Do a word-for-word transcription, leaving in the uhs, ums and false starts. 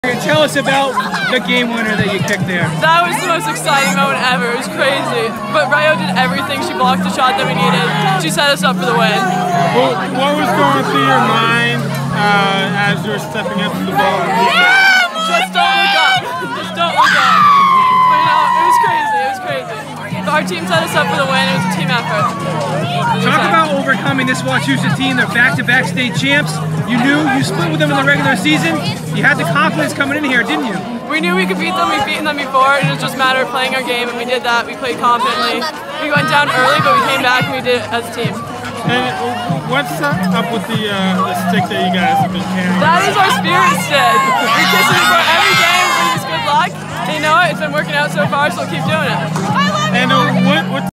Tell us about the game winner that you kicked there. That was the most exciting moment ever. It was crazy. But Rayo did everything. She blocked the shot that we needed. She set us up for the win. Well, what was going through your mind uh, as you were stepping up to the ball? Just don't look up. Just don't look up. But you know, it was crazy. It was crazy. Our team set us up for the win. It was a team effort. Talk about overcoming this Wachusett team. They're back-to-back state champs. You knew you split with them in the regular season. You had the confidence coming in here, didn't you? We knew we could beat them. We've beaten them before. It was just a matter of playing our game, and we did that. We played confidently. We went down early, but we came back and we did it as a team. And what's up with the, uh, the stick that you guys have been carrying? That is our spirit stick. We kiss it before every game. It brings us good luck. And you know what? It's been working out so far, so we'll keep doing it. And uh, what, what